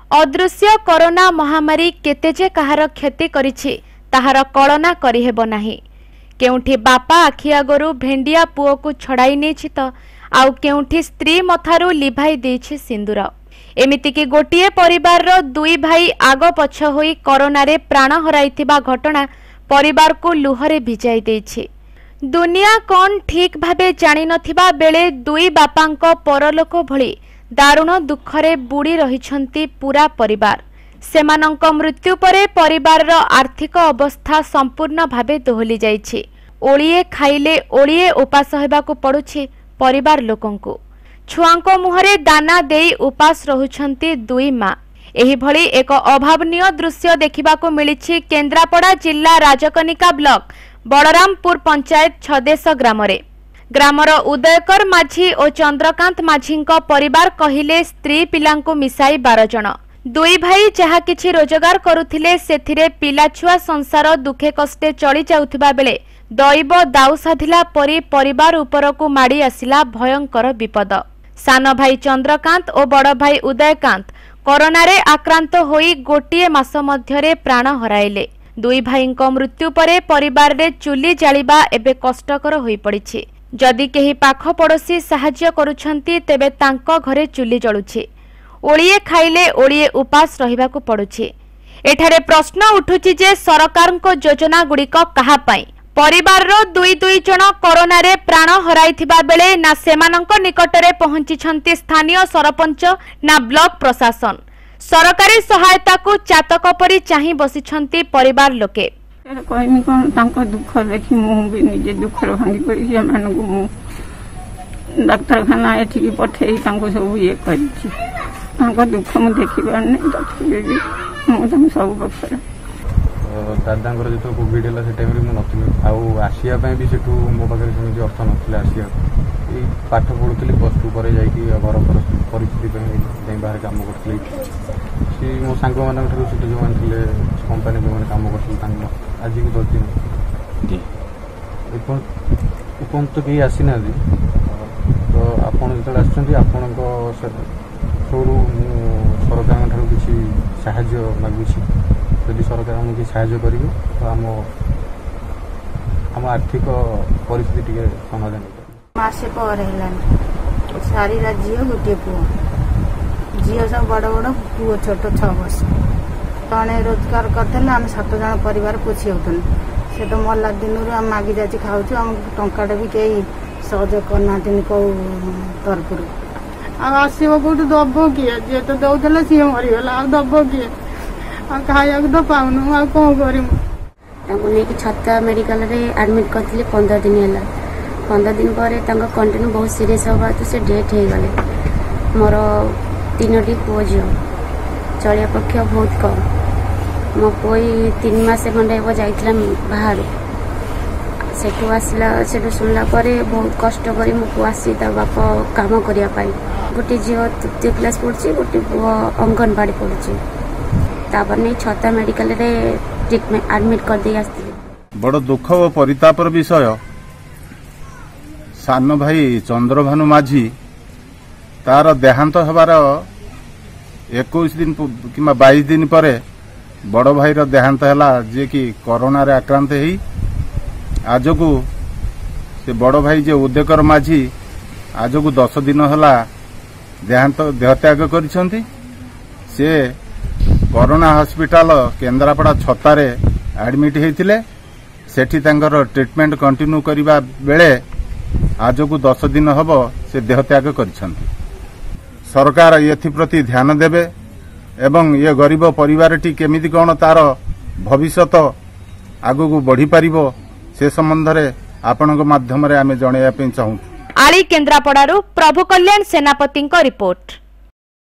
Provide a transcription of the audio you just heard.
अदृश्य कोरोना महामारी केतेजे कहार क्षति करिछि ताहार कलना करिहेब नाही। केउठी बापा आखि आगरु भेंडिया पुओ को छड़ाई नेछि त आउ केउठी स्त्री मथारु लिभाई देछि सिंदूर। एमितिकी गोटिए परिवार रो दुई भाई आग पछ होई कोरोना रे प्राण हराइथिबा घटना परिवार को लुहरे भिजाई देछि। दुनिया कौन ठीक भाबे जानि नथिबा बेले दुई बापांको परलोक भली दारुण दुखरे बुड़ी रहिछंती पूरा परिवार। सेमानंक मृत्यु परे परिवार रो आर्थिक अवस्था संपूर्ण भाबे दोहली जाइछि। ओळिए खाइले ओळिए उपास हेबाकू पडुछि परिवार लोकंकु। छुआंको मुहरे दाना देई उपास रहुछंती दुई मां। एही भली एक अभावनीय दृश्य देखिबाकू मिलिछि केन्द्रापड़ा जिल्ला राजकनिका ब्लॉक बड़रामपुर पंचायत छदेश ग्रामरे। ग्रामर उदयकर माझी और चंद्रकांत माझी परिवार कहिले स्त्री पिलांको मिसाई 12 जन। दुई भाई जहा किछि रोजगार करुथिले सेथिरे पिलाछुआ संसार दुखे कष्टे चली जाउथिबा बेले दैव दाउ साधिला परी परिवार उपरकू माड़ी आसिला भयंकर विपद। सान भाई चंद्रकांत और बड़ भाई उदयकांत कोरोना रे आक्रांत होई गोटिए मास मध्यरे प्राण हराइले। दुई भाईंको मृत्यु परे परिवार रे चुली जालिबा एबे कष्टकर होई पड़िछि। जदि केही पाख पड़ोसी साहाय्य करुछंती तेबे तांको घरे चुली जळुछि। ओळिए खाइले ओळिए उपास रहिबाकू पड़ुछि। एठारे प्रश्न उठुछि जे सरकारको योजना गुड़िक कहा पाई। परिवार रो दुई दुई जन कोरोना रे प्राण हराइथिबा बेले ना सेमानंको निकटरे पहुंचिछंती स्थानीय सरपंच ना ब्लॉक प्रशासन। सरकारी सहायता को चातक परी चाहि बसिछंती परिवार लोके। कहमी कौन तांको दुख देखी मु भी निजे दुख भांगी पड़ी से मानकु मु डाक्तरखाना एठी पठेई तांको सब ये करिछि। तांको दुख मु देखि पारने तथि भी मु तांको सब बखरा दादांकर जो कोविड है से टाइम रे मु नथिले आउ आसिया पय भी सेठू मो पाखरे सेमि अर्थ नथिले आसिया ए पाठ पढुतली प्लस 2 पर जाई कि घर परिस्थिति पय बाहर काम करथले सी मो सांग मान छुट्टी जो मान कंपानी जो काम कर आज को 10 दिन जी उपन तो कहीं आसी ना तो आपन जो आछंती आपन को थोड़ू सरकार ठारू किसी साहाय्य मागुछि। यदि सरकार हमको किसी साहाय्य करिवे तो आम आर्थिक परिस्थिति टिके समाधान मासे पर हेलानी सारीरा झील गोटे पुओ झील सब बड़ बड़ पुओ छोट 6 वर्ष तणे रोजगार करते आम 7 जन परिवार पोषी होते से तो मरला दिन आम मागि जाची खाऊँ आम टाटा भी कई सहयोग करना कौ तरफ आसब कौट दब किए जी तो दौला सी मरीगला आ दब किए खाया तो पाऊनु आ कौन कर छत्ता मेडिकल रे एडमिट करथिले 15 दिन है। 15 दिन पर कंटिन्यू बहुत सीरीयस हवा तो से डेथ हो गले। मोर 3टी पुओ झी चलिया पक्ष बहुत कम। मो पुई 3 मास खंडे जाइला बाहर सेठू आसला सेठू सुनला परे बहुत कष्ट करी मो पुआ आसी तार बाप काम करिया पाई। गोटे झी 3 क्लास पढ़ुची गोटे पुओ अंगनवाड़ी पढ़ुची तापर नहीं छत्ता मेडिकल रे ट्रीटमेंट एडमिट कर दे आस्ती। बड़ दुख और परितापर विषय सान भाई चंद्रभानु माझी तार देहांत हबार 21 दिन कि 22 दिन पर बड़ भाई रो देहांत हैला जे कि कोरोना रे आक्रांत हेई आज को से बड़ भाई जे उदयकर माझी आज को 10 दिन हैला देहांत देहत्याग करिसंती। से कोरोना हॉस्पिटल केन्द्रापड़ा छतारे एडमिट होते सेठी तांकर ट्रीटमेंट कंटिन्यू करिबा बेले आज को 10 दिन हब से देहत्याग करिसंती। सरकार एप्रति ध्यान देवे एवं ये गरीब परिवारटी केमिति कौन तार भविष्यत आगु को बढ़ी पारिबो से संबंध रे आपनक माध्यम रे आमे जणाइया पे चाहू। आली केन्द्रापड़ारू प्रभु कल्याण सेनापति रिपोर्ट।